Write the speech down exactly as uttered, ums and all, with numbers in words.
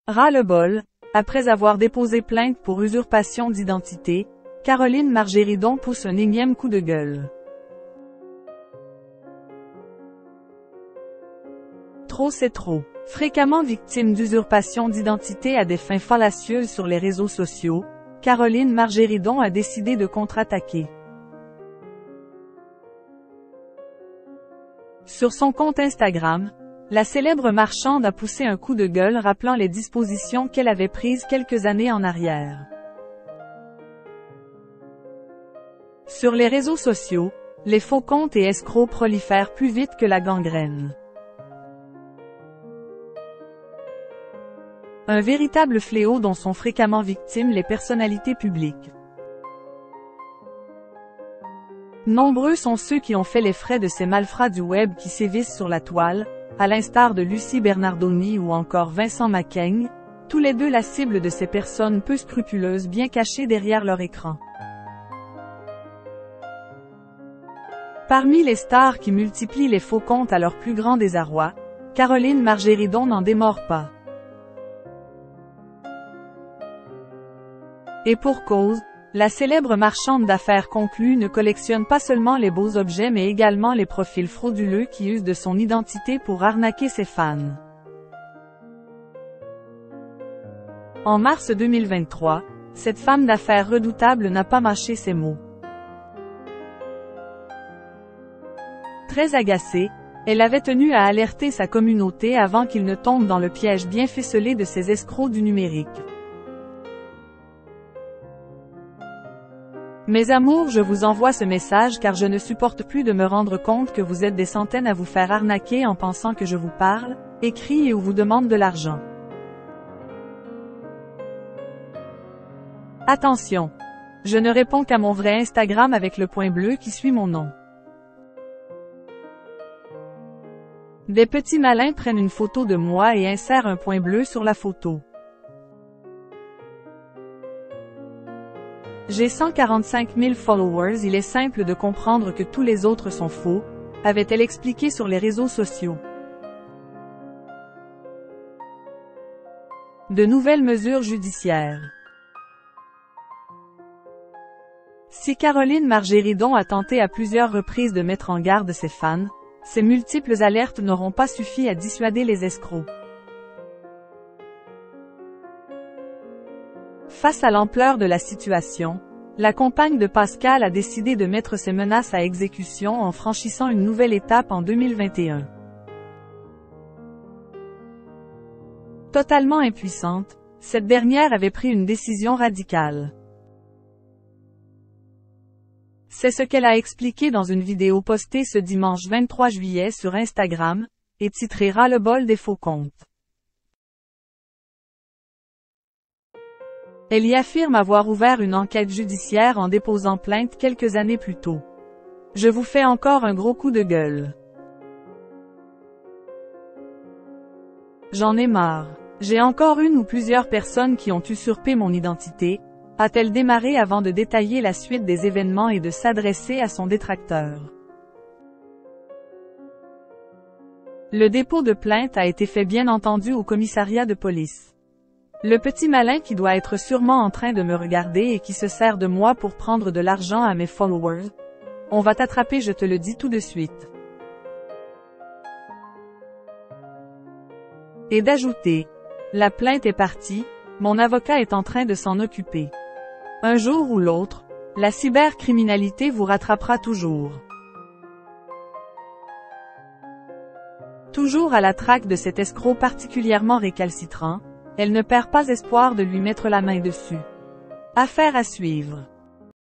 Ras-le-bol, après avoir déposé plainte pour usurpation d'identité, Caroline Margéridon pousse un énième coup de gueule. Trop c'est trop. Fréquemment victime d'usurpation d'identité à des fins fallacieuses sur les réseaux sociaux, Caroline Margéridon a décidé de contre-attaquer. Sur son compte Instagram, la célèbre marchande a poussé un coup de gueule rappelant les dispositions qu'elle avait prises quelques années en arrière. Sur les réseaux sociaux, les faux comptes et escrocs prolifèrent plus vite que la gangrène. Un véritable fléau dont sont fréquemment victimes les personnalités publiques. Nombreux sont ceux qui ont fait les frais de ces malfrats du web qui sévissent sur la toile, à l'instar de Lucie Bernardoni ou encore Vincent Macaigne, tous les deux la cible de ces personnes peu scrupuleuses bien cachées derrière leur écran. Parmi les stars qui multiplient les faux comptes à leur plus grand désarroi, Caroline Margéridon n'en démord pas. Et pour cause, la célèbre marchande d'affaires conclue ne collectionne pas seulement les beaux objets mais également les profils frauduleux qui usent de son identité pour arnaquer ses fans. En mars deux mille vingt-trois, cette femme d'affaires redoutable n'a pas mâché ses mots. Très agacée, elle avait tenu à alerter sa communauté avant qu'il ne tombe dans le piège bien ficelé de ces escrocs du numérique. Mes amours, je vous envoie ce message car je ne supporte plus de me rendre compte que vous êtes des centaines à vous faire arnaquer en pensant que je vous parle, écris et ou vous demande de l'argent. Attention! Je ne réponds qu'à mon vrai Instagram avec le point bleu qui suit mon nom. Des petits malins prennent une photo de moi et insèrent un point bleu sur la photo. J'ai cent quarante-cinq mille followers, il est simple de comprendre que tous les autres sont faux, avait-elle expliqué sur les réseaux sociaux. De nouvelles mesures judiciaires. Si Caroline Margéridon a tenté à plusieurs reprises de mettre en garde ses fans, ces multiples alertes n'auront pas suffi à dissuader les escrocs. Face à l'ampleur de la situation, la compagne de Pascal a décidé de mettre ses menaces à exécution en franchissant une nouvelle étape en deux mille vingt et un. Totalement impuissante, cette dernière avait pris une décision radicale. C'est ce qu'elle a expliqué dans une vidéo postée ce dimanche vingt-trois juillet sur Instagram, et titrée Ras-le-bol des faux comptes. Elle y affirme avoir ouvert une enquête judiciaire en déposant plainte quelques années plus tôt. Je vous fais encore un gros coup de gueule. J'en ai marre. J'ai encore une ou plusieurs personnes qui ont usurpé mon identité, a-t-elle démarré avant de détailler la suite des événements et de s'adresser à son détracteur. Le dépôt de plainte a été fait bien entendu au commissariat de police. Le petit malin qui doit être sûrement en train de me regarder et qui se sert de moi pour prendre de l'argent à mes followers. On va t'attraper, je te le dis tout de suite. Et d'ajouter. La plainte est partie, mon avocat est en train de s'en occuper. Un jour ou l'autre, la cybercriminalité vous rattrapera toujours. Toujours à la traque de cet escroc particulièrement récalcitrant, elle ne perd pas espoir de lui mettre la main dessus. Affaire à suivre.